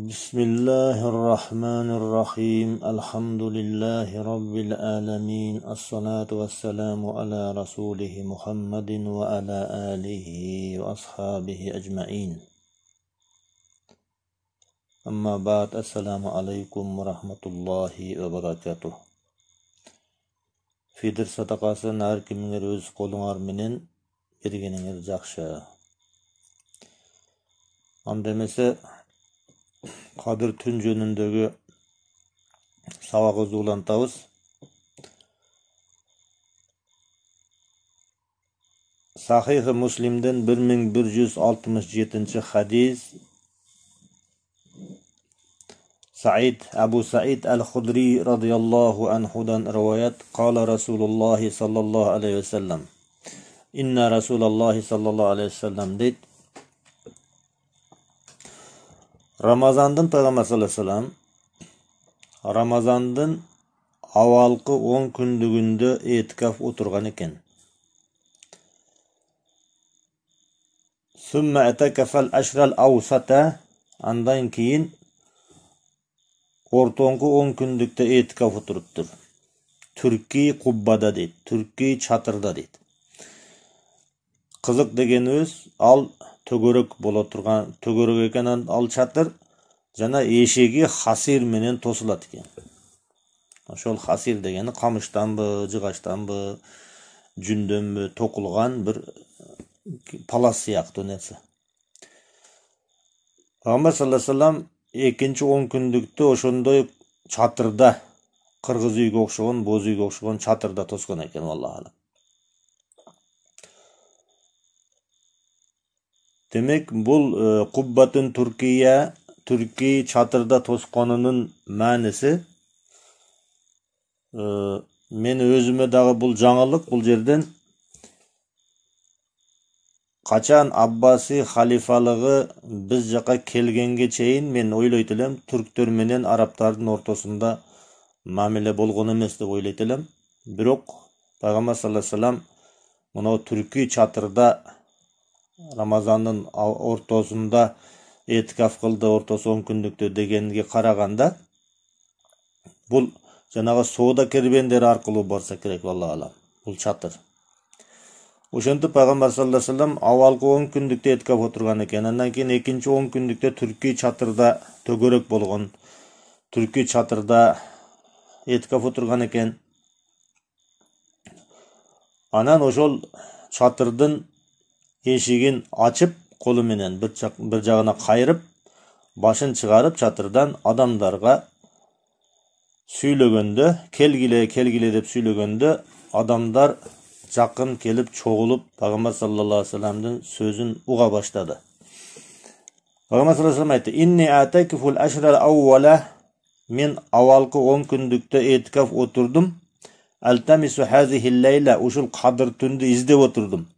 بسم الله الرحمن الرحيم الحمد لله رب العالمين الصلاة والسلام على رسوله محمد وعلى آله وأصحابه أجمعين أما بعد السلام عليكم ورحمة الله وبركاته Fidir sadaqaсын har kimingер өз қолыңар менен бергениңер жакшы. Анда эмесе Kadir tün jönündögü sabagыбызды улантабыз. Sahih-i Müslim'den 1167 hadis Abu Sa'id al-Khudri radıyallahu anhudan rivayet Kala Resulullah sallallahu aleyhi ve sellem İnna Resulullah sallallahu aleyhi ve sellem deydi. Ramazandın Peygamber sallallahu aleyhi ve sellem Ramazandın avalkı 10 kündügünde etikaf oturgan eken. Sümme etekefel eşrel avsata andan keyin ortonku 10 kündükte etikaf oturuptur. Türkiye kubbada deydi. Türkiye çatırda deydi. Kızık degenimiz al tөгөрөк боло турган төгөрөк экен ал чатыр жана эшеги хасир менен тосулат экен. Ошол хасир дегени камыштанбы, жыгачтанбы, жүндөнбү токулган бир палас сыяктуу нерсе. Пайгамбар саллаллаху алейхи вассалам экинчи 10 күндүктө ошондой чатырда кыргыз үйгө окшогон, боз үйгө окшогон чатырда тоскон экен валлахы. Demek bul kubbatın Türkiye çatırda tosqonunun manisi men özüme dağı bul жаңылык bul жерден качан Аббаси халифалыгы biz жака келгенге чейин мен ойлойт элем түрктөр менен арабтардын ортосунда мамиле болгон эмес деп ойлойт элем. Бирок Пайгамбар саллаллаху алейхи вассалам мына Türkiye çatırda Ramazanın ortasında etikaf kıldı, ortası 10 kündükte degenге караганда bul жанагы соода кербендери аркылуу барса керек vallahu alam. Bul çatır. Ошентип Пайгамбар саллаллаху алейхи вассалам авалкы 10 күндүктө etikaf отурган экен. Андан кийин экинчи 10 күндүктө Türkiye çatırda төгөрөк болгон. Türkiye çatırda etikaf отурган экен. Анан ошол çatırdын eşigin açıp kolu menen bir jagına kayırıp başın çıkarıp çatırdan adamlarga süylөгөндө kelgile dep süylөгөндө adamlar jakın kelip çoğulup Peygamber sallallahu aleyhi ve sellem'in sözün uğa başladı. Peygamber sallallahu aleyhi ve sellem aytdı: "İnni atakiful ashrel awwala men avalkı 10 kündükte etikaf oturdum. Altamisu hazihi leyla uşul kadir tündü izdep oturdum.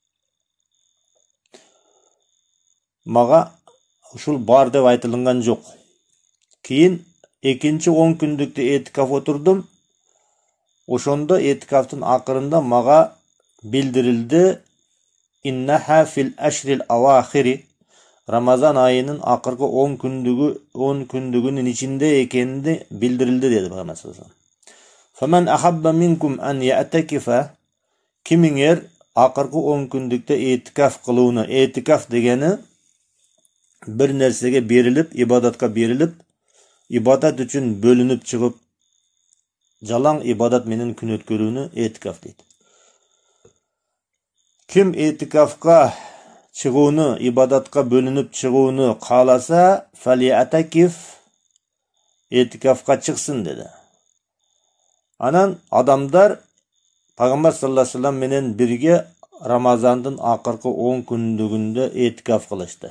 Maga ушул бар деп айтылган жок. Кийин экинчи 10 күндүктө этикаф отурдум. Ошондо этикафтын акырында мага билдирилди: "Иннаха фил ашрил авахири" Рамазан айынын акыркы 10 күндүгүнүн ичинде экенди билдирилди деди Пайгамбар саллаллаху алейхи вассалам. "Фаман ахабба минкум ан я'такифа" Кимиңер акыркы 10 күндүктө этикаф кылууну, этикаф дегени bir nersege berilip, ibadatка berilip, ibadat üçün bölünüp çıkıp, jalan ibadat menen күн өткөрүүнү etikaf deydi. Kim etikafka çıgууну, ibadatка bölünüp çıgууну kalasa, falyatakif etikafka çıksın dedi. Anan adamlar Peygamber sallallahu aleyhi ve sellem menen birge Ramazandın akırkı 10 kündügünde etikaf kılıştı.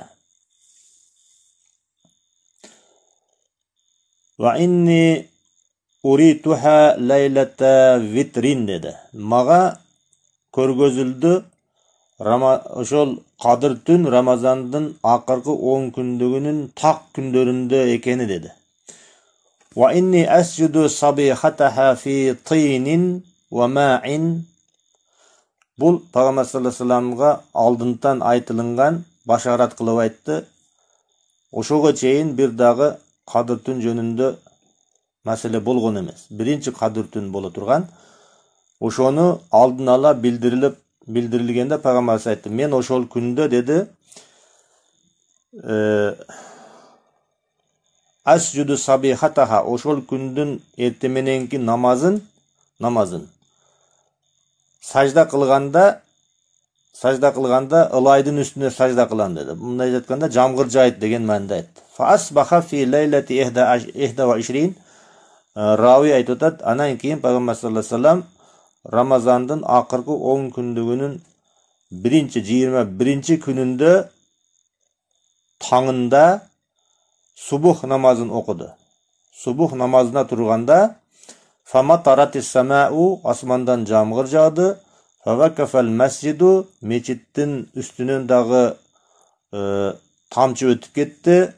Ve inni urituha leylete vitrin dedi. Maga körgözüldü ошол Kadir tün Ramazandın akırkı 10 kündügünün tak kündöründe ekeni dedi. Ve inni esjudu sabihataha fi tinin ve ma'in. Bul Peygamber sallallahu aleyhi ve sellem'ga aldıntan aytılıngan başarat kılıp aytты. ошого чейин бир дагы кадыр түн жөнүндө маселе болгон эмес. Биринчи кадыр түн боло турган. Ошону алдын ала билдирилгенде пайгамбарыбыз айтты: "Мен ошол күндө" деди, "Асжуду сабихатаха", ошол күндүн эрте мененки намазын сажда кылганда ылайдын үстүнө сажда кылам деди. Мындай айтканда жамгыр жайт деген мааниде айтты. Фасбаха фи лейлати 21. Рави айтып атат, анан кийин пайгамбар саллаллаху алейхи вассалам Рамазандын акыркы 10 күндүгүнүн 21 күнүндө таңында субух намазын окуду. Субух намазына турганда фама таратис самау, асмандан жамгыр жаады. Фавакафал масжиду, мечиттин үстүнөн дагы тамчы өтүп кетти.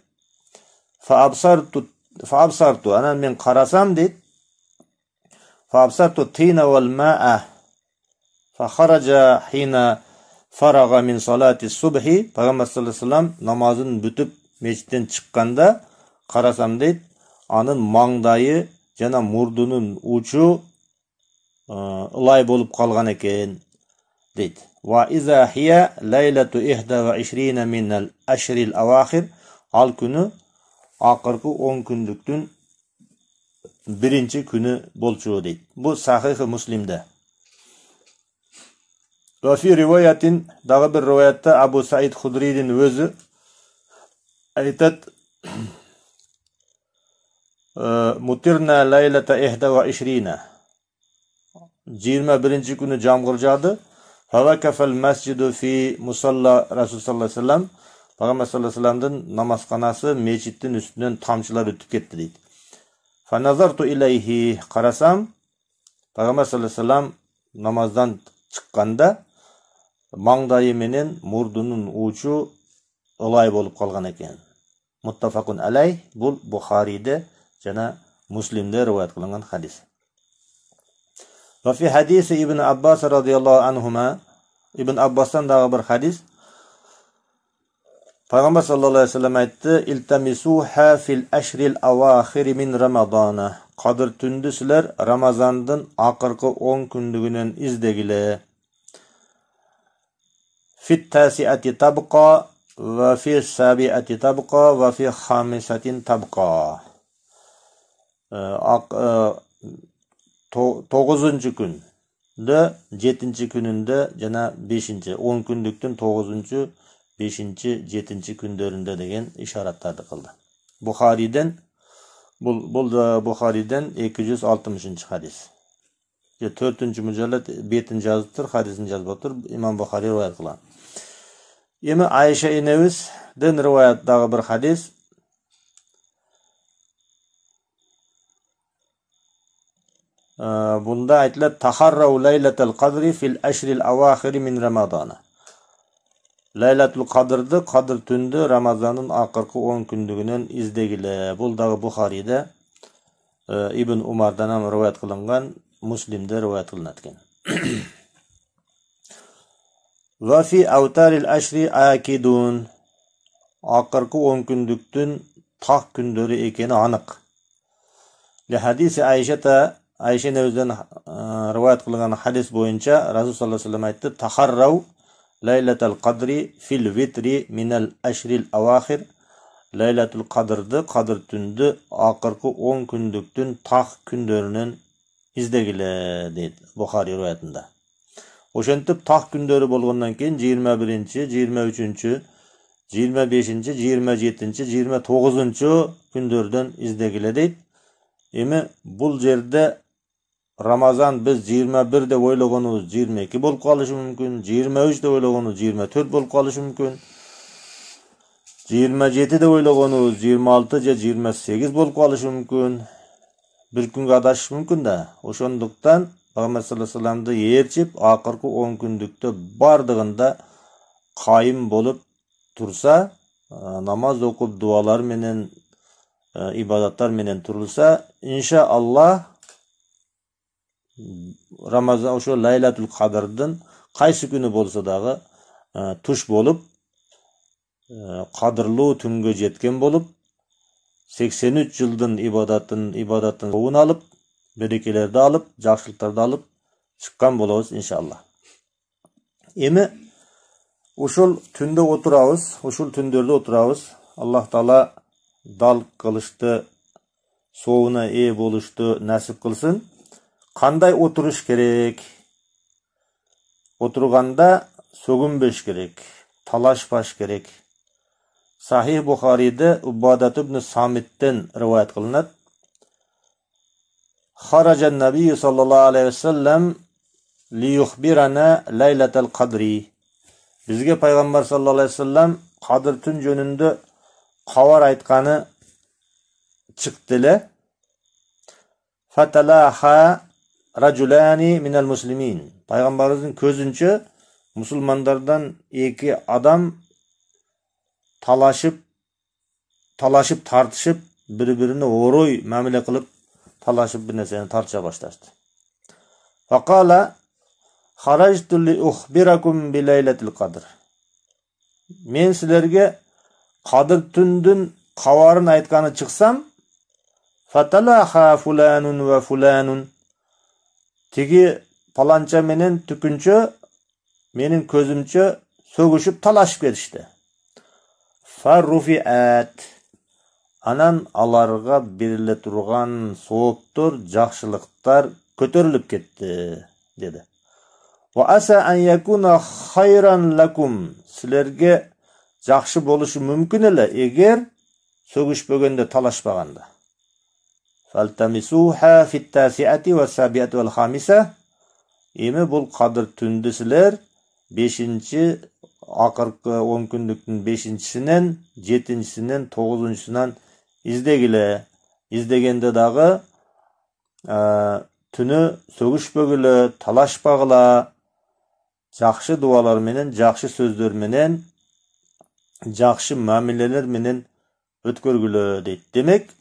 Фаабсарту, анан мен карасам дейт. Фаабсарту тина вал маа фахаража хина фарага мин салати субхи. Пайгамбар саллаллаху алейхи вассалам намазын бүтүп мечиттен чыкканда карасам дейт, анын маңдайы жана мурдунун учу ылай болуп калган экен дейт. Ва иза хия лейлату 21 минал ашрил авахир, ал күнү акыркы 10 күндүктүн биринчи күнү болчу дейт. Бу Сахих Муслимде. Ва фи риваятин, дагы бир риваятта Абу Саид Худридин өзү айтат: "Мутирна лейлата 21. 21 күнү жамгыр жаады. Фавакафал масжиду фи мусалла Расул саллаллаху алейхи вассалам, Пайгамбар саллаллаху алейхи вассаламдын намазканасы мечиттин үстүнөн тамчылар өтүп кетти" дейт. Фаназарту илейхи, карасам Пайгамбар саллаллаху алейхи вассалам намаздан чыкканда маңдайы менен мурдунун учу ылай болуп калган экен. Муттафакун алей, бул Бухариде жана Муслимде риваят кылынган хадис. Ва фи хадиси Ибн Аббас радияллаху анхума, Ибн Аббастан дагы бир хадис. Пайгамбар саллаллаху алейхи вассалам айтты: "Илтамисуха фил ашрил авахир мин Рамадана." Кадыр түндү силер Рамазандын акыркы 10 күндүгүнөн издегиле. Фит тасиати табqa ва фи сабиати табqa ва фи хамисатин табqa. 9-нчы күндө, 7-нчы күнүндө жана 5-нчы 10 күндүктүн 9-нчы, 5-нчы, 7-нчы күндөрүндө деген ишараттарды кылды. Бухариден, бул да Бухариден 260-нчы хадис. 4-нчы мужаллат бетин жазыптыр, хадисин жазып отур, Имам Бухари риваят кылган. Эми Айша энебизден риваят дагы бир хадис. Bunda aytiladi: "Taharraw laylatal qadri fil ashril awakhir min Ramazana." Laylatul Qadr'dı, Qadr түндө Рамазандын акыркы 10 күндүгүнөн издегиле. Бул дагы Бухариде Ибн Умардан риваят кылынган, Муслимде риваят кылынат экен. Ва фи аутарил ашри акидун. Акыркы 10 күндүктүн так күндөрү экени анык. Ли хадиси Айша небизден риваят кылган хадис боюнча Расул саллаллаху алейхи вассалам айтты: "Тахаррау лейлатал кадри фил витри минал ашрил авахир." Лейлатул Кадрды, Кадр түндү акыркы 10 күндүктүн так күндөрүнөн издегиле дейт Бухари риваятында. Ошентип так күндөрү болгондон кийин 21-нчи, 23-нчү, 25-нчи, 27-нчи, 29-нчу күндөрдөн издегиле дейт. Эми бул жерде Рамазан биз 21 деп ойлогонубуз 22 болуп калышы мүмкүн, 23 деп ойлогонубуз 24 болуп калышы мүмкүн, 27 деп ойлогонубуз 26 же 28 болуп калышы мүмкүн. Бир күнгө адашышы мүмкүн да. Ошондуктан Пайгамбар саллаллаху алейхи вассаламды ээрчип, акыркы 10 күндүктө бардыгында кайым болуп турса, намаз окуп, дуалар менен, ибадаттар менен турулса, иншааллах Рамазан ошо Лайлатул Кадрдын кайсы күнү болсо дагы туш болуп кадырлуу түнгө жеткен болуп, 83 жылдын ибадатын оун алып, берекелерди алып, жакшылыктарды алып чыккан болобуз иншалла. Эми ушул түндө отурабыз, ушул түндөрдө отурабыз. Аллах Таала дал кылышты, соуна ээ болушту насип кылсын. Кандай отуруш керек? Отурганда сөгүнбеш керек, талашпаш керек. Сахих Бухариде Убадат ибн Самиттен риваят кылынат. Хараджан Наби саллаллаху алейхи ва саллам лиюхбирана лайлатал кадри. Бизге пайгамбар саллаллаху алейхи ва саллам кадыр түн жөнүндө кабар айтканы чыкты эле. Фаталаха раджулани минал муслимин. Пайгамбарыбыздын көзүнчө мусулмандардан эки адам талашып тартышып, бири-бирине орой мамиле кылып, талашып бир нерсени тартыша башташты. Факала харajtu li ukhbirakum bi laylatil qadr. Мен силерге кадыр түндүн кабарын айтканы чыксам, фаталаха фуланун ва фуланун. Тиги паланча менен түкүнчө менин көзүмчө сөгүшүп талашып кетишти. Фарруфиат. Анан аларга бериле турган сооптор, жакшылыктар көтөрүлүп кетти, деди. Ва аса ан якуна хайран лакум. Силерге жакшы болушу мүмкүн эле эгер сөгүшпөгөндө, талашпаганда. Фалтамисуха фиттасиати ва сабиати вал хамиса. Эми бул кадыр түндү силер 5-чи акыркы 10 күндүктүн 5-чисинен, 7-чисинен, 9-чусунан издегиле. Издегенде дагы түнү сөгүшпөгүлө, талашпагыла, жакшы дуалар менен, жакшы сөздөр менен, жакшы мамилелер менен өткөргүлө дейт. Демек,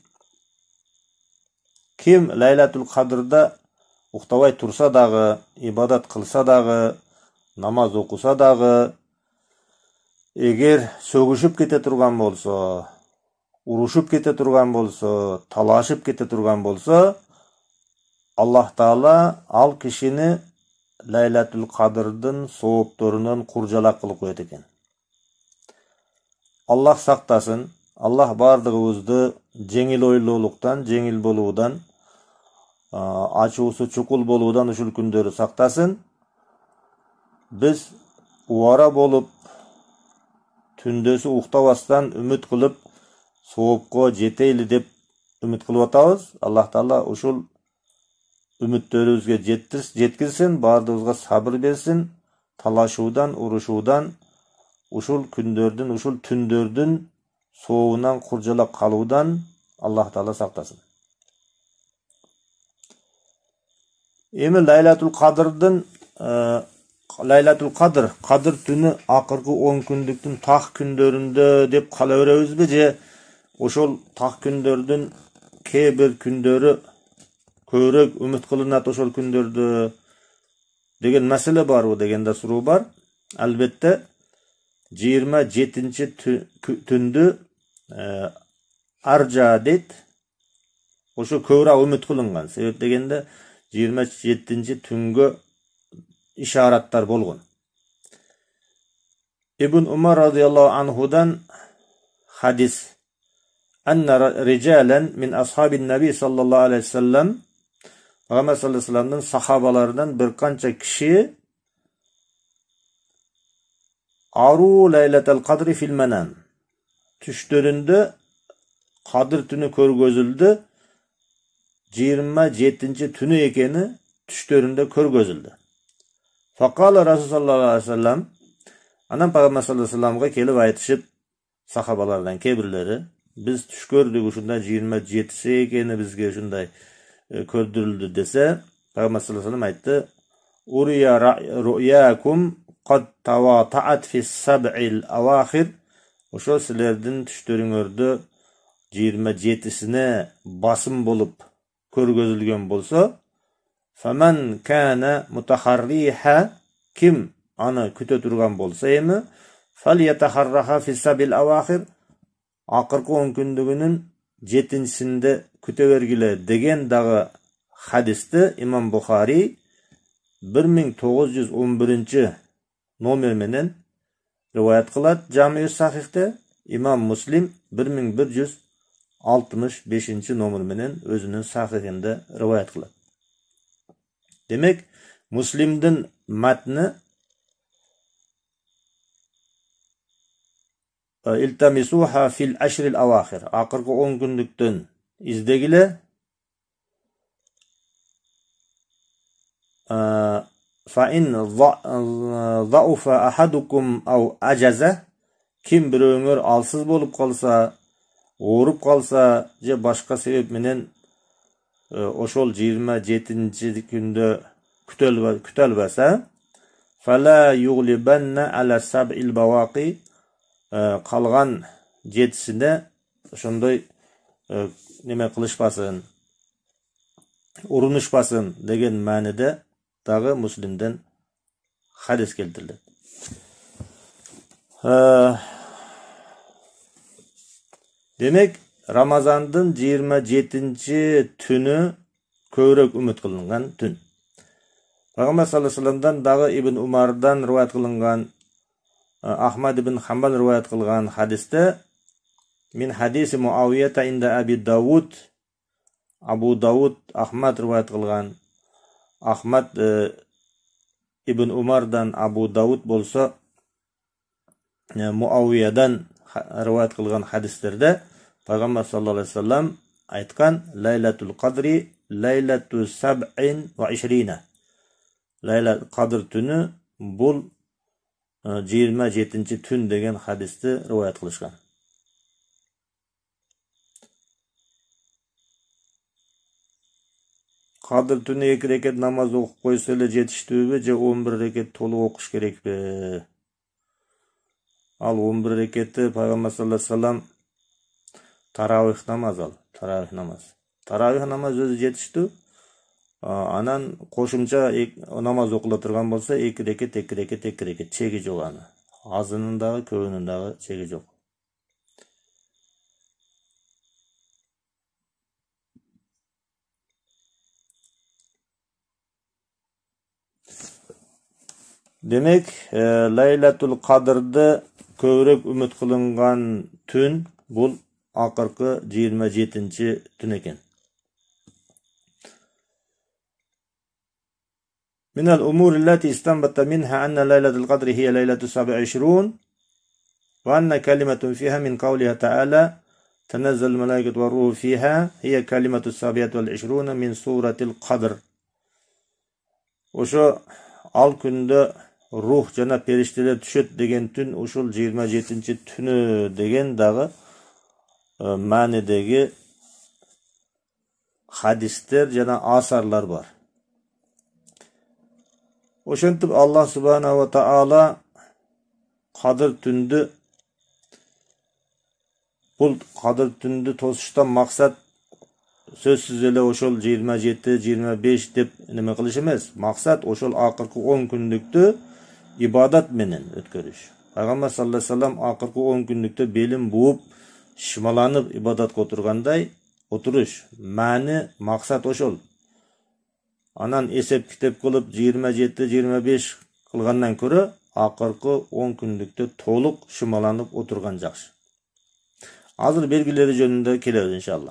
ким Лайлатул Кадрда уктабай турса дагы, ибадат кылса дагы, намаз окуса дагы, эгер сөгүшүп кете турган болсо, урушуп кете турган болсо, талашып кете турган болсо, Аллах Таала ал кишини Лайлатул Кадрдын соопторунан куржалак кылып коет экен. Аллах сактасын. Аллах бардыгыбызды жеңил ойлуулуктан, жеңил болуудан, ачуусу чукул болуудан ушул күндөрү сактасын. Биз убара болуп, түндөсү уктабастан үмүт кылып, соопко жетейли деп үмүт кылып атабыз. Аллах Таала ушул үмүттөрүбүзгө жеткирсин, бардыгыбызга сабыр берсин, талашуудан, урушуудан, ушул күндөрдүн, ушул түндөрдүн соовунан куржалак калуудан Аллах Таала сактасын. Эми Лайлатул Кадрдын Лайлатул Кадр, Кадыр түнү акыркы 10 күндүктүн так күндөрүндө деп кала беребизби, же ошол так күндөрдүн кээ бир күндөрү көбүрөөк үмүт кылынат ошол күндөрдө деген маселе барбы дегенде суроо бар. Албетте 27-чи түндү аржа дейт. Ошо көбүрөөк үмүт кылынган. Себеп дегенде 27-чи түнгө ишараттар болгон. Ибн Умар радияллаху анхудан хадис: "Анна риджалан мин асхабин наби саллаллаху алейхи ва саллам", Пайгамбар саллаллаху алейхи ва салламдын сахабаларынан бир канча киши ару лайлатал кадри фил манам. Түштөрүндө Кадыр түнү көргөзүлдү. 27-чи түнү экени түштөрүндө көргөзүлдү. Факала Расул саллаллаху алейхи ва саллам, анан Пайгамбар саллаллаху алейхи ва салламга келип айтышып, сахабалардан кээ-бирлери, биз түш көрдүк, ушундай 27-си экени бизге ушундай көрдүрүлдү десе, Пайгамбар саллаллаху алейхи ва саллам айтты: "Урия ру'якум qad tawata'at fi sab'il awahir." Ошо силердин түштөрүңөрдө 27-сине басым болуп көргөзүлгөн болсо, فَمَنْ كَانَ مُتَحَرِّيحَ, ким аны күтө турган болсо эми, فَلْيَتَحَرَّهَا فِي السَّبْعِ الْأَوَاخِرِ Ақырқы 10 күндігінің 7-сінде күте бергіле деген дағы хадисті имам Бухари 1911 номерменен риваят қылады Жами Сахихте, имам Муслим 1165 номерменен өзінің Сахихінде риваят қылады. Демек, Муслимдің мәтіні İltamisuha fil aşril avahir. Ақырқы 10 күндіктен издегіле. Fa'in za'ufa ahadukum au ajaza. Kim bir öңір алсыз болып қалса, орып қалса, же башқа себепменен ошол 27-ші күндө күтөлбәсә, fala yughlibanna ala sab'il bawaqi. Қалған 7-сінде ошондой неме кылышпасын, урунушпасын деген мәнеде дагы Муслимден хадис келтирилет. Демек, Рамазандын 27-ші түнү көбүрөөк үмүт кылынган түн. Пайгамбар саллаллаху алейхи вассаламдан дагы Ибн Умардан риваят кылынган, Ахмад ибн Хамбал риваят кылган хадисте мин хадиси Муавията инда Аби Дауд, Абу Дауд Ахмад риваят кылган, Ахмад ибн Умардан Абу Дауд болса Муавиядан риваят кылган хадистерде Пайгамбар саллаллаху алейхи вассалам айткан: Лайлатул Қадри лайлату саб'ин ва ишрина. Лайлатул Қадр түнү бул 27-ші түн деген хадисті риваят кылышкан. Қадыр түнү 2 рекет намаз окуп койсо эле жетиштүүбү же 11 рекет толук окуш керекпи? Ал 11 рекетти Пайгамбар саллаллаху алейхи вассалам таравих намаз ал, таравих намаз. Таравих намаз өзү жетиштүү. Анан кошумча намаз окула турган болса 2 рекет чеги жок аны. Азынын дагы, көбүнүн дагы чеги жок. Демек, Лайлатул Кадрды көбүрөөк үмүт кылынган түн бул акыркы 27-ші түн экен. من الأمور التي استنبط منها أن ليلة القدر هي ليلة 27 وأن كلمة فيها من قولها تعالى تنزل الملائكة والروح فيها هي كلمة 27 من سورة القدر. Ошо ал күндө рух жана периштелер түшөт деген түн ушул 27-ші түнү деген дагы маанидеги хадистер жана асарлар бар. Ошентип Аллах Субхана ва Таала Кадыр түндү, бул Кадыр түндү тосуштан максат сөзсүз эле ошол 27-25 деп неме кылыш эмес. Максат ошол акыркы 10 күндүктү ибадат менен өткөрүш. Пайгамбар саллаллаху алейхи вассалам акыркы 10 күндүктө белин бууп, шымаланып ибадатка отургандай отуруш. Маани, максат ошол. Анан эсеп китеп кылып 27-25 кылгандан көрө акыркы 10 күндүктө толук шымаланып отурган жакшы. Азыр белгилери жөнүндө келебиз иншалла.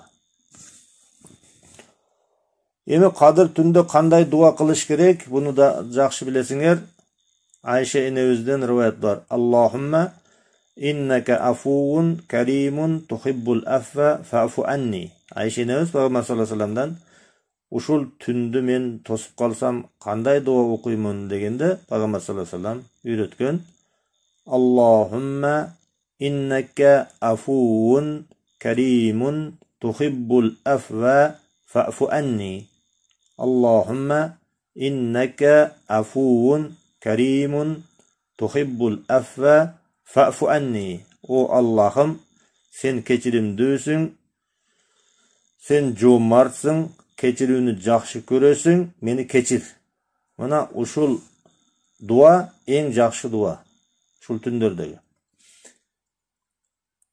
Эми Кадыр түндө кандай дуа кылыш керек? Буну да жакшы билесиңер. Айша энебизден риваят бар. Аллахумма иннака афуун каримун тухиббул аффа фаъфу анни. Айша энебиз Пайгамбар саллаллаху алейхи вассаламдан ушул түндү мен тосуп калсам кандай дуа окуймун дегенде Пайгамбар саллаллаху алейхи вассалам үйрөткөн. Аллахумма иннака афуун каримун тухиббул аффа фаъфу анни. Аллахумма иннака афуун каримун тухиббул аффа фаъфу анни. О Аллахым, сен кечиримдүүсүң, сен жоомартсың, кечирүүнү жакшы көрөсүң, мени кечир. Мына ушул дуа эң жакшы дуа. Ушул түндөрдөгү.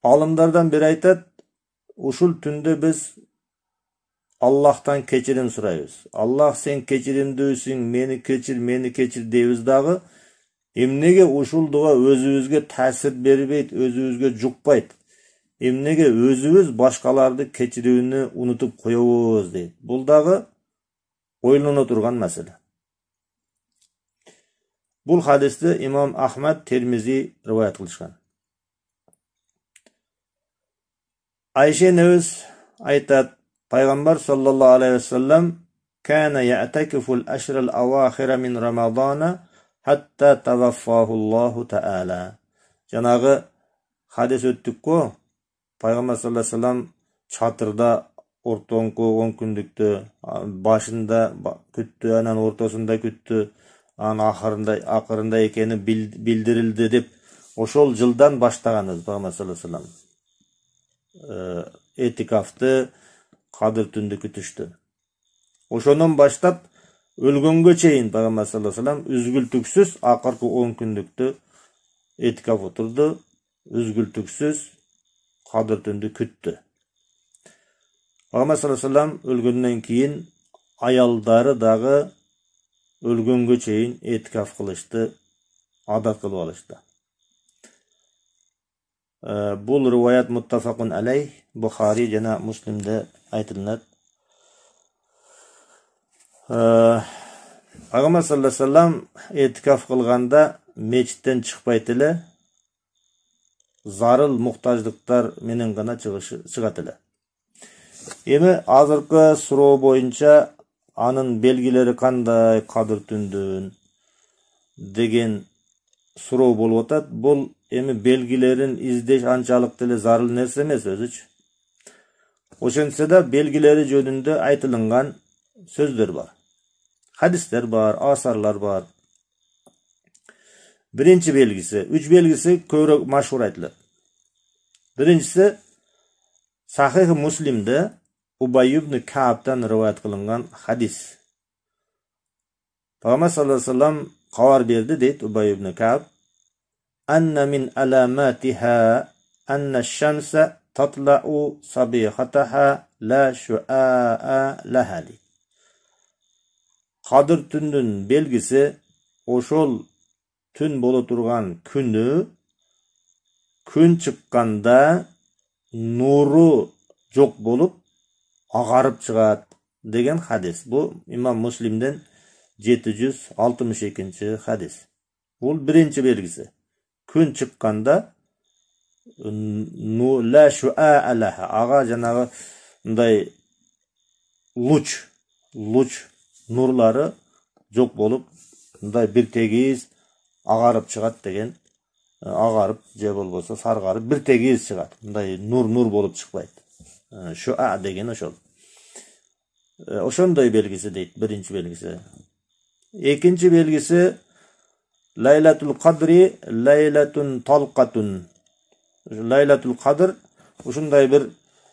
Alımlardan biri aytат, uşul tünde biz Allah'tan keçirim surayız. Allah sen keçirimdüsün, meni keçir deybiz dağı. Emnege uşulduğa özübüzge ta'sir beribeyt, özübüzge juqpayt. Emnege özübüz başkalardı keçirүүnü unutup koyabız deyt. Bul dağı oylana turgan mesele. Bul hadisde İmam Ahmed Tirmizi rivayet kılışkan. Ayşe nevz aytat, Peygamber sallallahu aleyhi ve sellem kana ya'takiful aşril avahira min Ramazana hatta tavaffahullahu Teala. Janağı hadis öttük ko, Peygamber sallallahu aleyhi ve sellem çatırda ortonku 10 gündüktü, başında küttü, anan ortasında küttü, akırında ekeni bildirildi dep, oşol jıldan başlaganız Peygamber sallallahu aleyhi ve sellem. Etikafты Kadir tündü kütüştü. Oşondan başlap ölgөнгө çeyin Peygamber sallallahu aleyhi ve sellem üzgültüksüz akırkı 10 gündüktü etikaf oturdu. Üzgültüksüz Kadir tündü küttü. Peygamber sallallahu aleyhi ve sellem ölgönden keyin ayaldары dağı ölgөнгө çeyin etikaf kılıştı, adat kılıp alıştı. Bul rivayet muttafaqun aleyh, Bukhari jana Muslim'de aytılınat. Peygamber sallallahu aleyhi ve sellem etikaf kılganda meçitten çıkpayt ele, zarıl muhtajlıklar menen gana çıgat ele. Emi azırkı suroo boyunca anın belgileri kanday Kadir tündün degen suroo bolup atat. Bul emi belgilerin izdeş ançalık dele zarıl nerse emes özüç. Oşentse de belgileri jönünde aytılıngan sözler var. Hadisler var, asarlar var. Birinci belgisi, 3 belgisi köyrek maşhur aytılır. Birincisi Sahih Muslim'de Ubay ibn Ka'b'dan rivayet kılıngan hadis. Peygamber sallallahu aleyhi ve sellem haber berdi deyt Ubay ibn Ka'b. Anna min alamatiha anna şemse tatla'u sabihataha la şua'a laha. Kadir tündün belgisi oşol tün bolu turgan күнү күн çıkkanda nuru jok bolup agarıp çıgat degen hadis. Bu İmam Muslim'den 762. hadis. Bu birinci belgisi. Gün çıkkanda la şu'a laha. Aga janağı ындай luç nurları jok bolup ындай bir tegiz agarıp çıgat degen. Agarıp je bolbosa sargarıp bir tegiz çıgat. Ындай nur bolup çıkpayt. Şu'a degen oşol. Oşondoy belgisi deyt, birinci belgisi. İkinci belgisi Laylatul Kadri laylatun talqatun. Laylatul Kadr uşunday bir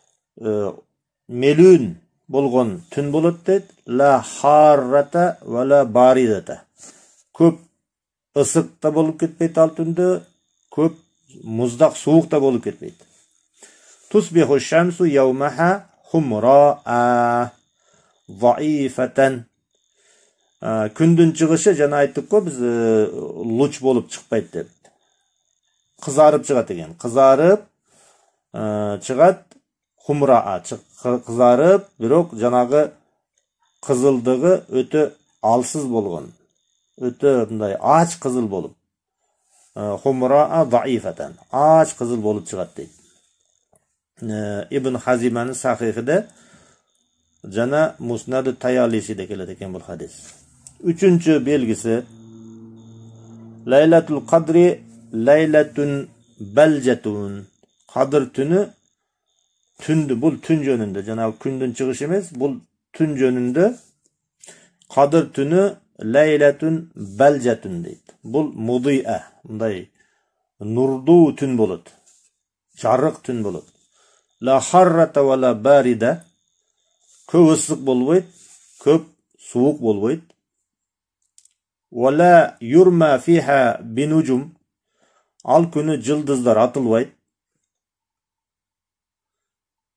melün bolgon tün bolat deyt. La harrata ve la baridata. Köp ısık da bolup ketpeyt al tündü, köp muzdak soğuk da bolup ketpeyt. Tusbihu şemsu yevmeha humra'a zaifeten. Kündün çıkışı jana ayttık ko biz luç bolup çıkpayt dep. Kızarıp çıgat eken. Kızarıp çıgat humra'a kızarıp birok janagı kızıldığı öte alsız bolgon. Öte bunday aç kızıl bolup. Humra'a zaifeten. Aç kızıl bolup çıgat deyt. İbn Hazime'nin sahihide jana Musnad-ı Tayalisi'de keledi eken bu hadis. Üçüncü belgisi Laylatul Kadri laylatun belcetun. Kadir tünü tündü, bul tün jönünde. Jana kündün çıkışı emes, bul tün jönünde. Kadir tünü laylatun belcetun deyt. Bul mudi'e. Bunday nurdu tün bolut. Jarık tün bolut. La harrata ve la barida. Köp ısık bolboyt, köp soğuk bolboyt. Ve la yurma fiha binucum. Al günü cıldızlar atılbayt.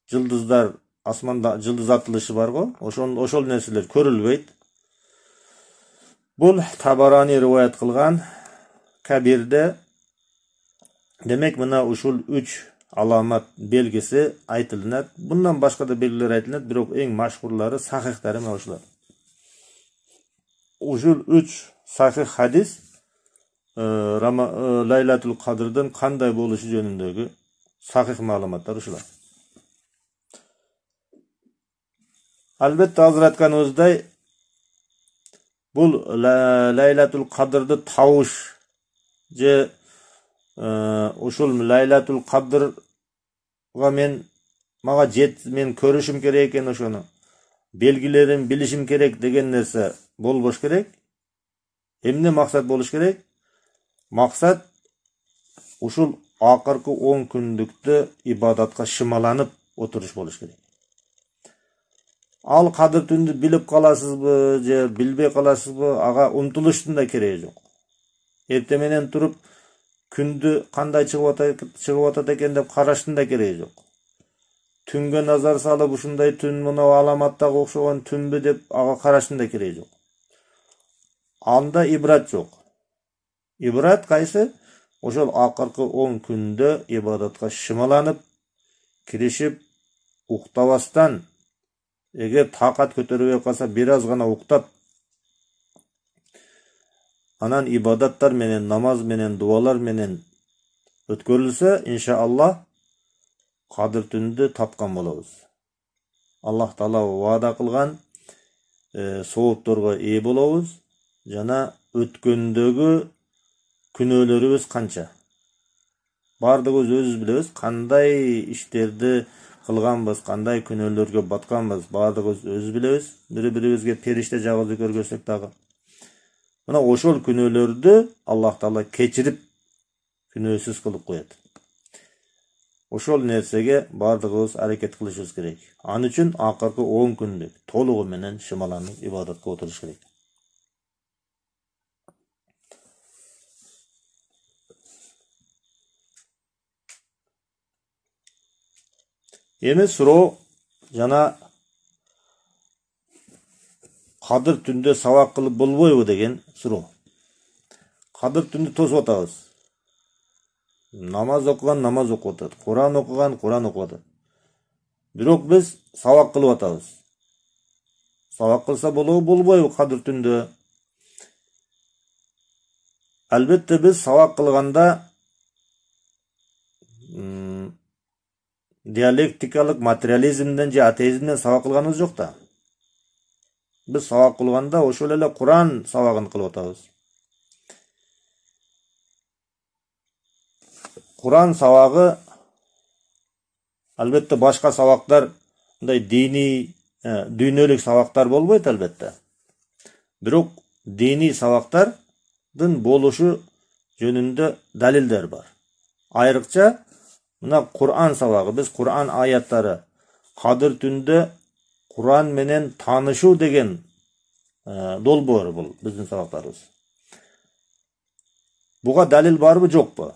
Жылдыздар, асманда жылдыз атылышы бар го, ошол нерселер көрүлбөйт. Бул Табарани риваят кылган Кабирде. Демек мына ушул 3 аламат белгisi айтылынат. Bundan başka da belgiler айтылынат, бирок эң машхурлары сахихтары мына ушулар. Ушул 3 сахих хадис Лайлатул Кадрдын кандай болушу жөнүндөгү сахих маалыматтар ушулар. Албетте азыр айтканыбыздай, бул Лайлатул Кадрды табыш же ушул Лайлатул Кадрга мага мен көрүшүм керек экен, ошону белгилерин билишим керек деген нерсе болбош керек. Эмне максат болуш керек? Максат ушул акыркы 10 күндүктө ибадатка шымаланып отуруш болуш керек. Ал кадыр түндү билип каласызбы же билбей каласызбы, ага умтулуштун да кереги жок. Эртең менен туруп күндү кандай чыгып атат экен деп караштын да кереги жок. Түнгө назар салып ушундай түн мына аламаттага окшогон түнбү деп ага караштын да кереги жок. Анда ибрат жок. Ибрат кайсы? Ошол акыркы 10 күндө ибадатка шымаланып, киришип, уктабастан, эгер такат көтөрбөй калса бир аз гана уктап, анан ибадаттар менен, намаз менен, дуалар менен өткөрүлсө, иншааллах кадыр түндү тапкан болобуз. Аллах Таала ваада кылган соопторго ээ болобуз. Жана өткөндөгү күнөөлөрүбүз канча. Бардыгыбыз өзүбүз билебиз, кандай иштерди кылганбыз, кандай күнөөлөргө батканбыз, бардыгыбыз өзүбүз билебиз. Бири-бирибизге периште жагызы көргөзсөк дагы. Мына ошол күнөөлөрдү Аллах Таала кечирип, күнөөсүз кылып коет. Ошол нерсеге бардыгыбыз аракет кылышыбыз керек. Аны үчүн акыркы 10 күндүк толугу менен шымаланып ибадатка отуруш керек. Эми суроо жана кадыр түндө сабак кылып болбойбу деген суроо. Кадыр түндү тосуп атабыз. Намаз окуган намаз окуп атат, Куран окуган Куран окуп атат. Бирок биз сабак кылып атабыз. Сабак кылса болобу, болбойбу кадыр түндө? Албетте биз сабак кылганда диалектикалык материализмден же атеизмден сабак кылганыбыз жок да. Биз сабак кылганда ошол эле Куран сабагын кылып атабыз. Куран сабагы албетте башка сабактар, мындай дини, дүйнөлүк сабактар болбойт албетте. Бирок дини сабактардын болушу жөнүндө далилдер бар. Айрыкча мына Куран сабагы, биз Куран аяттары, кадыр түндө Куран менен таанышуу деген долбоор бул биздин сабактарыбыз. Буга далил барбы, жокпу?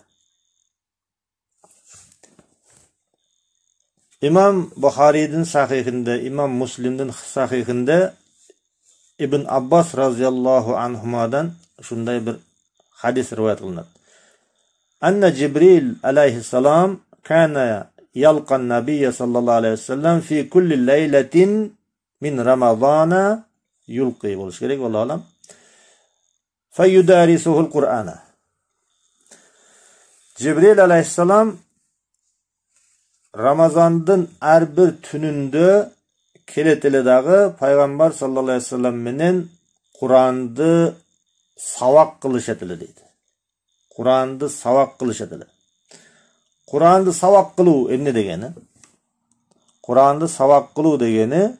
İmam Buxariyдің сахихінде, İmam Muslimдің сахихінде Ibn Abbas разияллаху анхумадан шундай bir hadis rivayet kılınır. Anne Cibril aleyhisselam kana yalqan nabiyye sallallahu aleyhi ve sellem fi kulli leyletin min Ramazana yulqi buluş gerek vallahi alam. Feyudarisuhul Kur'an'a. Cibril aleyhisselam Ramazandın her bir tününde keleteli dağı Peygamber sallallahu aleyhi ve sellem menen Kur'an'dı savak kılış etili deydi. Kur'an'dı savak kılış etili. Kur'an'dı savak kılı ne degeni? Kur'an'dı savak kılı degeni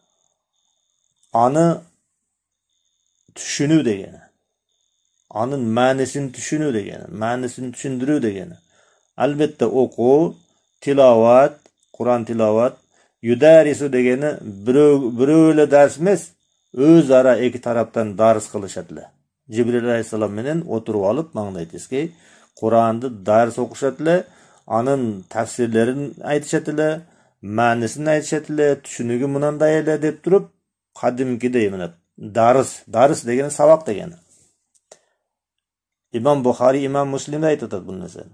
anı düşünü degeni. Anın manisini düşünü degeni. Manisini düşündürü degeni. Elbette oku, tilavat, Kur'an tilavat, yudarisu degeni biröyle ders emas, öz ara iki taraftan dars kılış etili. Cibril aleyhisselam menen oturup alıp mangdaytizki Kur'an'da ders okuş etili, anın tafsirlerin aytış etili, ma'nisini aytishadi, tushunigi bunday ele deb turib, qadimgidek mana dars degani saboq degani. İmam Buxoriy, İmam Muslim aytadi bu narsani.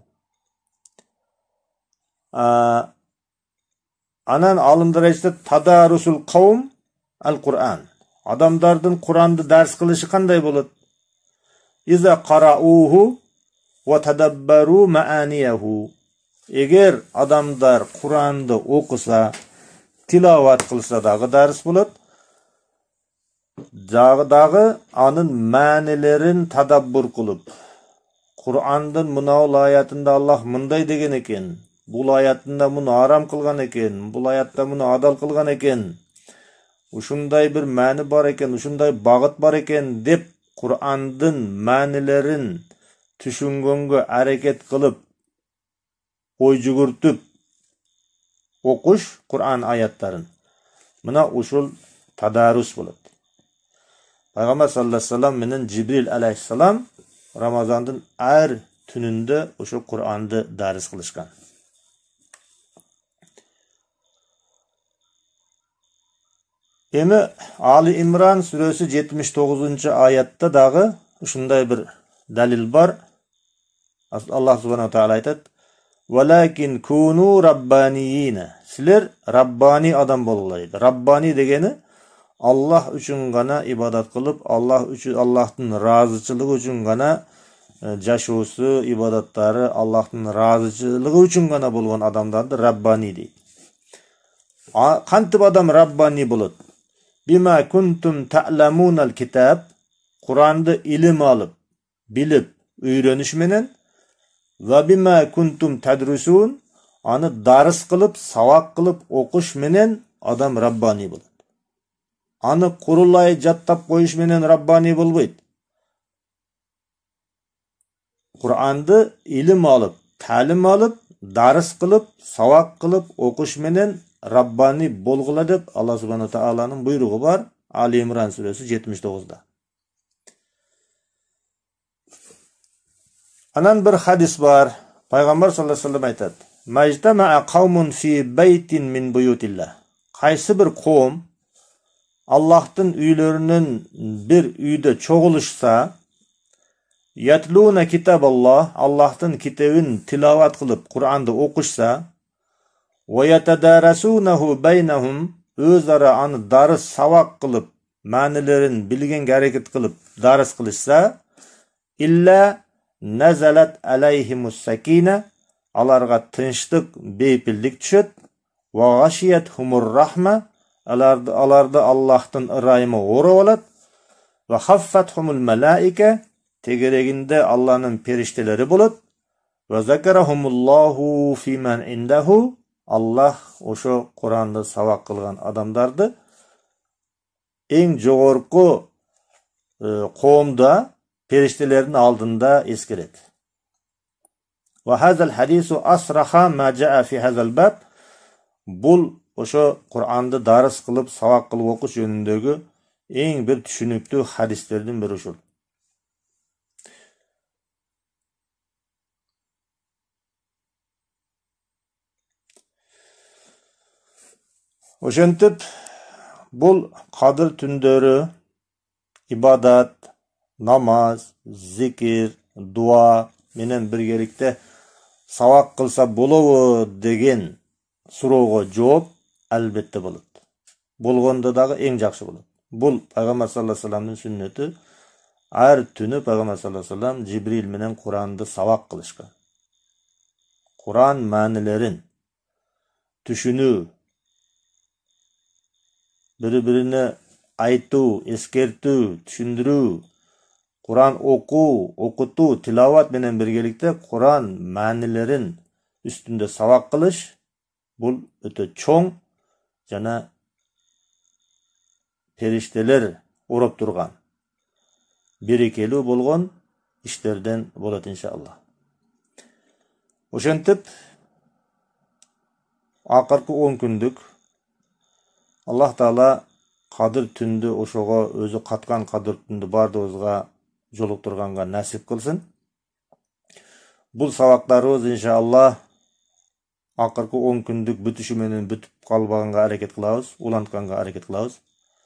Anan olimlar aytadi, tadarusul qavm al-Qur'an. Adamlardan Qur'onni dars qilishi qanday bo'ladi? İza qara'uhu va tadabbaru ma'aniyahu. Eğer adamlar Qur'onni o'qisa, tilovat qilsa dağı dars bo'ladi. Dağı anın ma'nilerin tadabbur qilib, Qur'ondan munavl oyatında Allah munday degan ekan, bu oyatında bunu haram qilgan ekan, bu oyatda bunu adal qilgan ekan, ushunday bir ma'ni bor ekan, ushunday bag'it bor ekan deb Qur'ondan ma'nilerin tushungonga harakat qilib, o'y jugurtib o'qish Qur'on oyatlarin. Mana ushul tadarus bo'ladi. Payg'ambar sallallohu alayhi vasallam bilan Jibril alayhissalom Ramazondan har tununda o'sha Qur'onni dars qilishgan. Endi Ali İmran surasi 79-oyatda dağı shunday bir dalil bor. Allah subhanahu taala aytadi: "Valakin kunu rabbaniyina." Sizlar rabbani adam bo'linglar. Rabbani degani Allah üçün gana ibadat qilib, Allah üçün Allah'ın razıçılığı üçün gana jaşusu, ibadatları Allah'ın razıçılığı üçün gana bolgan adamlardır Rabbani deydi. Qantib adam Rabbani bo'ladi? Bima kuntum ta'lamunal kitab, Qur'onni ilim olib, bilib, öyrenish menen va bima kuntum tadrusun, ani dars qilib, savoq qilib o'qish menen adam Rabbani bo'ladi. Ani qurulay jattap qo'yish menen Rabbani bo'lmaydi. Qur'onni ilim olib, ta'lim olib, dars qilib, savoq qilib o'qish menen Rabbani bo'lg'ila deb Allah subhanahu taolaning buyrug'i bor Ali İmran surasi 79da. Anan bir hadis bor. Payg'ambar sallallohu alayhi vasallam aytadi: "Majtama'a qawmun fi baytin min buyutillah." Qaysi bir qavm Allah'ın üylerinin bir uyda çoğuluşsa, yatluna kitaballah, Allah'ın kitabını tilavat kılıp Kur'an'da okuşsa, ve yatadarasunahu beynahum, özara anı darız savak kılıp, manilerin bilgen hareket kılıp darız kılışsa, illa nazalat aleyhimus sakine, alarga tınçlık, beypillik düşüt, ve gashiyethumur rahme, alarda Allah'tan ırayımı uğru olat ve haffathumul melaike, tegereginde Allah'ın perişteleri bulut ve zakarahumullahu fimen indahu, Allah oşo Kur'an'da savak kılgan adamlardı en jogorku qomda periştelerin aldığında eskiredi. Ve hazal hadisu asraha ma ja'a fi hazal bab, bul oşo Qur'onni dars qilib, savoq qilib o'qish yönündeki eng bir tushunukli hadislerden biri şul. Oşentip bul Qadr tündörü ibadat, namaz, zikir, dua menen birgelikte savoq qilsa bolovu degen surowga javob albatta bo'ladi. Bo'lganda dağı eng yaxshi bo'ladi. Bu Payg'ambar sallallohu alayhi vasallamning sunnati. Har tuni Payg'ambar sallallohu alayhi vasallam Jibril bilan Qur'onni savoq qilishgan. Qur'on ma'nilerin tushunu, bir-birini aytu, eskertu, tushundiru, Qur'on o'qitu, tilovat bilan birgalikda Qur'on ma'nilerin üstünde savoq qilish bu öte çoğ jana perişteler urup durgan berekeli bolgon işlerden bolat inşallah. Oşentip akırkı 10 gündük Allah Taala Qadr tündü oşoğa özü katkan Qadr tündü bardığızga jolukturganga nasip kılsın. Bu savaklarımız inşallah акыркы 10 күндүк бүтүшү менен бүтүп калбаганга аракет кылабыз, улантканга аракет кылабыз.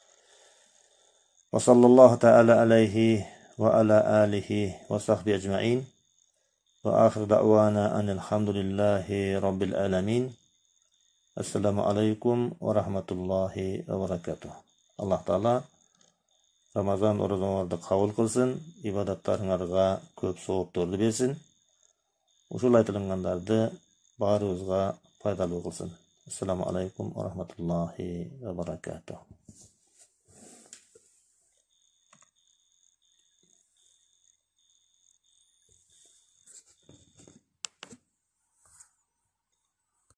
Ва саллаллаху таала алейхи ва аля алихи ва сахби ажмаин. Ва ахир дa'wana anil hamdulillahi rabbil alamin. Assalamu alaikum wa rahmatullahi wa barakatuh. Allah Taala Ramazan oruçlarınızda kabul kılsın, ibadattaryňarga köp sowaplardy bersin. Uşul aytylganlardy barybızga faydalуу kılsın. Assalamu alaikum wa rahmatullahi wa barakatuh.